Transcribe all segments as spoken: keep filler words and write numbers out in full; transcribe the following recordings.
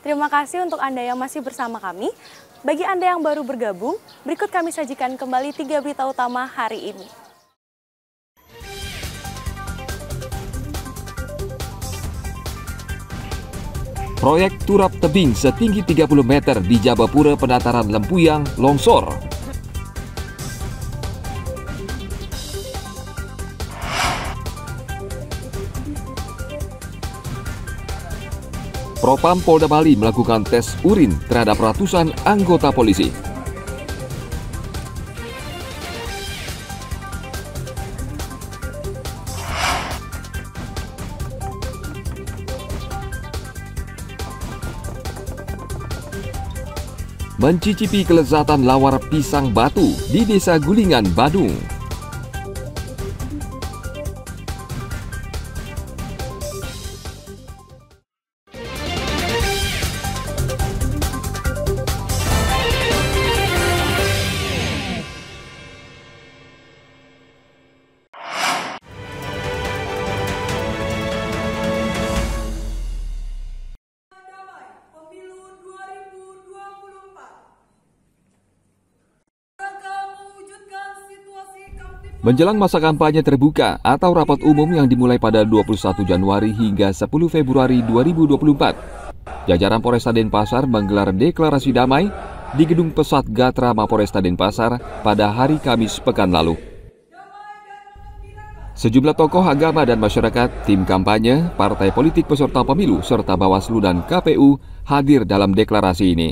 Terima kasih untuk Anda yang masih bersama kami. Bagi Anda yang baru bergabung, berikut kami sajikan kembali tiga berita utama hari ini. Proyek turap tebing setinggi tiga puluh meter di Jabapura Penataran Lempuyang longsor. Propam Polda Bali melakukan tes urin terhadap ratusan anggota polisi. Mencicipi kelezatan lawar pisang batu di Desa Gulingan, Badung. Menjelang masa kampanye terbuka atau rapat umum yang dimulai pada dua puluh satu Januari hingga sepuluh Februari dua ribu dua puluh empat, jajaran Polresta Denpasar menggelar deklarasi damai di Gedung Pesat Gatra Mapolresta Denpasar pada hari Kamis pekan lalu. Sejumlah tokoh agama dan masyarakat, tim kampanye, partai politik peserta pemilu, serta Bawaslu dan K P U hadir dalam deklarasi ini.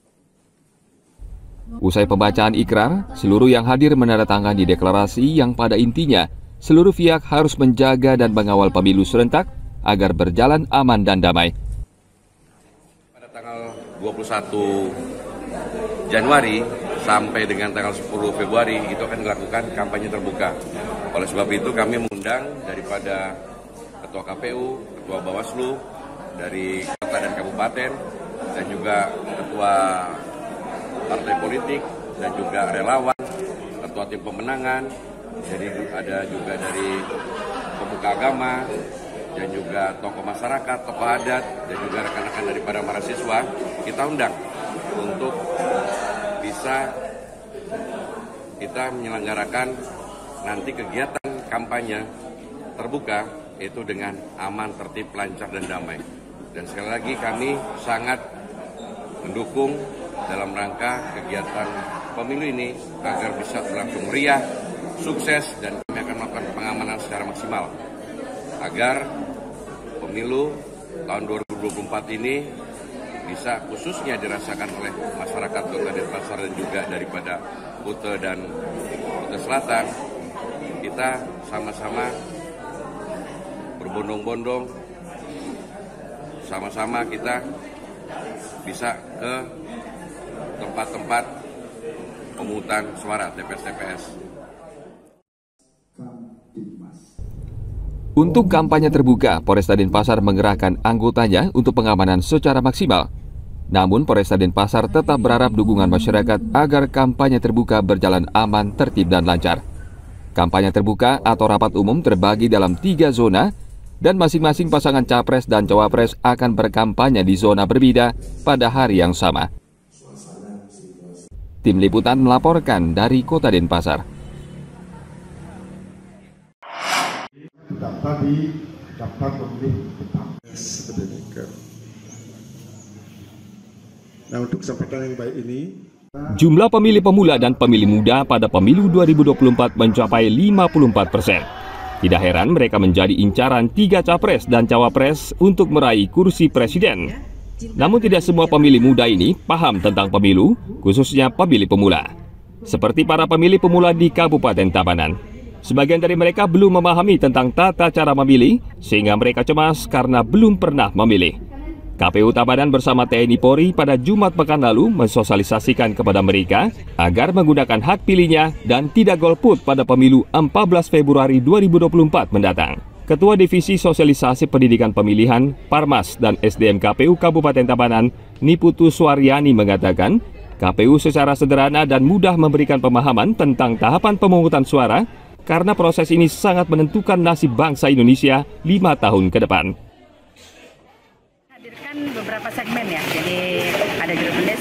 Usai pembacaan ikrar, seluruh yang hadir menandatangani deklarasi yang pada intinya seluruh pihak harus menjaga dan mengawal pemilu serentak agar berjalan aman dan damai. Pada tanggal dua puluh satu Januari sampai dengan tanggal sepuluh Februari itu akan dilakukan kampanye terbuka. Oleh sebab itu kami mengundang daripada Ketua K P U, Ketua Bawaslu, dari kota dan kabupaten, dan juga Ketua partai politik dan juga relawan, ketua tim pemenangan, jadi ada juga dari pemuka agama dan juga tokoh masyarakat, tokoh adat dan juga rekan-rekan daripada mahasiswa kita undang untuk bisa kita menyelenggarakan nanti kegiatan kampanye terbuka itu dengan aman, tertib, lancar dan damai. Dan sekali lagi kami sangat mendukung dalam rangka kegiatan pemilu ini agar bisa berlangsung meriah, sukses, dan kami akan melakukan pengamanan secara maksimal agar pemilu tahun dua ribu dua puluh empat ini bisa khususnya dirasakan oleh masyarakat Kota Denpasar dan juga daripada Kuta dan Kuta Selatan. Kita sama-sama berbondong-bondong, sama-sama kita bisa ke tempat-tempat pemungutan suara T P S T P S. Untuk kampanye terbuka, Polresta Denpasar mengerahkan anggotanya untuk pengamanan secara maksimal. Namun Polresta Denpasar tetap berharap dukungan masyarakat agar kampanye terbuka berjalan aman, tertib dan lancar. Kampanye terbuka atau rapat umum terbagi dalam tiga zona dan masing-masing pasangan capres dan cawapres akan berkampanye di zona berbeda pada hari yang sama. Tim Liputan melaporkan dari Kota Denpasar. Data di daftar pemilih tetap. Nah, untuk kesempatan yang baik ini, jumlah pemilih pemula dan pemilih muda pada pemilu dua ribu dua puluh empat mencapai lima puluh empat persen. Tidak heran mereka menjadi incaran tiga capres dan cawapres untuk meraih kursi presiden. Namun tidak semua pemilih muda ini paham tentang pemilu, khususnya pemilih pemula. Seperti para pemilih pemula di Kabupaten Tabanan. Sebagian dari mereka belum memahami tentang tata cara memilih, sehingga mereka cemas karena belum pernah memilih. K P U Tabanan bersama T N I Polri pada Jumat pekan lalu mensosialisasikan kepada mereka agar menggunakan hak pilihnya dan tidak golput pada pemilu empat belas Februari dua ribu dua puluh empat mendatang. Ketua Divisi Sosialisasi Pendidikan Pemilihan, Parmas dan S D M K P U Kabupaten Tabanan, Niputu Suaryani mengatakan, K P U secara sederhana dan mudah memberikan pemahaman tentang tahapan pemungutan suara karena proses ini sangat menentukan nasib bangsa Indonesia lima tahun ke depan. Hadirkan beberapa segmen ya, jadi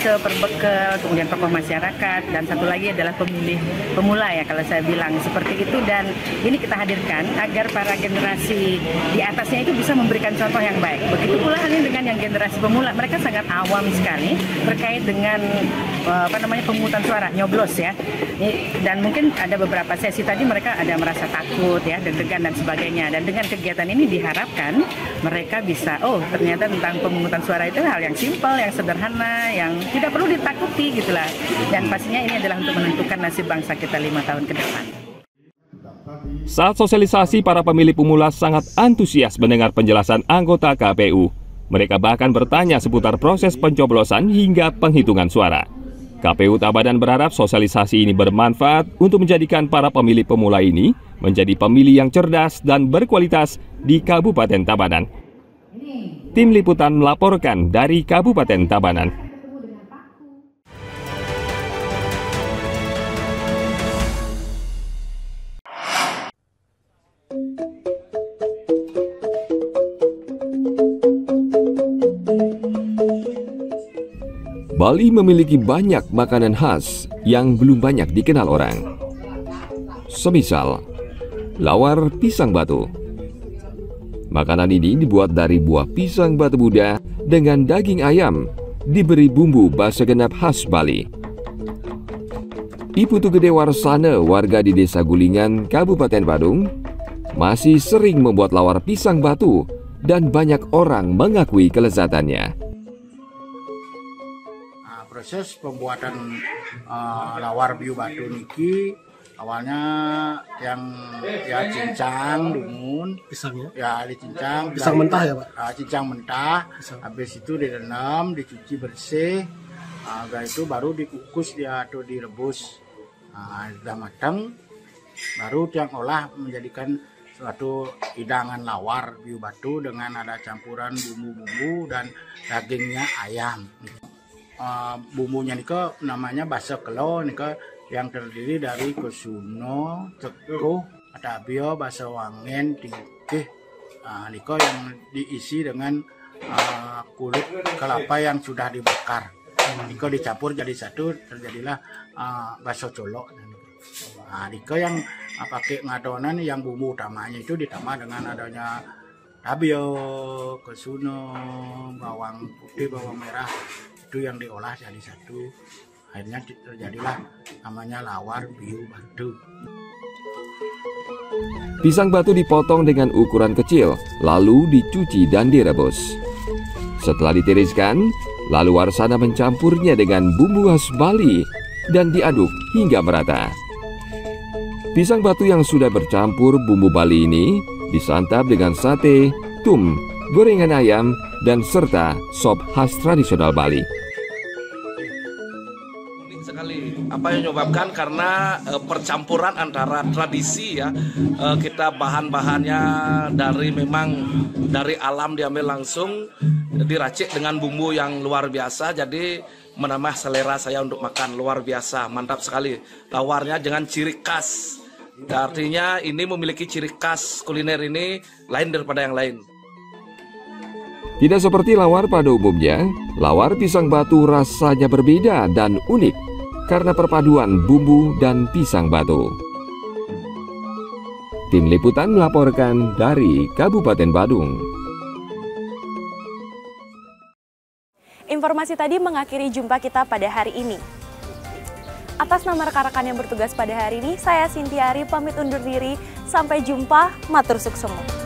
seperbekel, kemudian tokoh masyarakat, dan satu lagi adalah pemilih pemula ya kalau saya bilang seperti itu. Dan ini kita hadirkan agar para generasi di atasnya itu bisa memberikan contoh yang baik. Begitu pula halnya dengan yang generasi pemula, mereka sangat awam sekali terkait dengan apa namanya pemungutan suara, nyoblos ya. Dan mungkin ada beberapa sesi tadi mereka ada merasa takut ya, deg-degan dan sebagainya. Dan dengan kegiatan ini diharapkan mereka bisa, oh ternyata tentang pemungutan suara itu hal yang simpel, yang sederhana, yang tidak perlu ditakuti gitulah. Dan pastinya ini adalah untuk menentukan nasib bangsa kita lima tahun ke depan. Saat sosialisasi, para pemilih pemula sangat antusias mendengar penjelasan anggota K P U. Mereka bahkan bertanya seputar proses pencoblosan hingga penghitungan suara. K P U Tabanan berharap sosialisasi ini bermanfaat untuk menjadikan para pemilih pemula ini menjadi pemilih yang cerdas dan berkualitas di Kabupaten Tabanan. Tim Liputan melaporkan dari Kabupaten Tabanan. Bali memiliki banyak makanan khas yang belum banyak dikenal orang. Semisal, lawar pisang batu. Makanan ini dibuat dari buah pisang batu muda dengan daging ayam, diberi bumbu basa genap khas Bali. Iputu Gede Warsana, warga di Desa Gulingan, Kabupaten Badung, masih sering membuat lawar pisang batu dan banyak orang mengakui kelezatannya. Proses pembuatan uh, lawar biu batu niki awalnya yang ya cincang dumun pisangnya ya dicincang pisang mentah ya Pak, uh, cincang mentah pisang. Habis itu direndam, dicuci bersih, uh, itu baru dikukus dia atau direbus, uh, sudah matang baru yang olah menjadikan suatu hidangan lawar biu batu dengan ada campuran bumbu-bumbu dan dagingnya ayam. Uh, bumbunya nika namanya basa kelo nika yang terdiri dari kusuno, cekuh, adabio, basa wangen, tingkih. Uh, nika yang diisi dengan uh, kulit kelapa yang sudah dibakar. Nika dicampur jadi satu, terjadilah uh, baso colok. Nah, nika yang uh, pakai ngadonan yang bumbu utamanya itu ditambah dengan adanya adabio, kusuno, bawang putih, bawang merah. Itu yang diolah jadi satu, akhirnya terjadilah namanya lawar biu batu. Pisang batu dipotong dengan ukuran kecil, lalu dicuci dan direbus. Setelah ditiriskan, lalu Warsana mencampurnya dengan bumbu khas Bali dan diaduk hingga merata. Pisang batu yang sudah bercampur bumbu Bali ini disantap dengan sate, tum, gorengan ayam, dan serta sop khas tradisional Bali. Sekali apa yang menyebabkan karena e, percampuran antara tradisi ya, e, kita bahan-bahannya dari memang dari alam diambil langsung, diracik dengan bumbu yang luar biasa, jadi menambah selera saya untuk makan luar biasa, mantap sekali. Lawarnya dengan ciri khas, artinya ini memiliki ciri khas kuliner ini lain daripada yang lain. Tidak seperti lawar pada umumnya, lawar pisang batu rasanya berbeda dan unik karena perpaduan bumbu dan pisang batu. Tim Liputan melaporkan dari Kabupaten Badung. Informasi tadi mengakhiri jumpa kita pada hari ini. Atas nama rekan-rekan yang bertugas pada hari ini, saya Sintiari pamit undur diri. Sampai jumpa, matur suksema.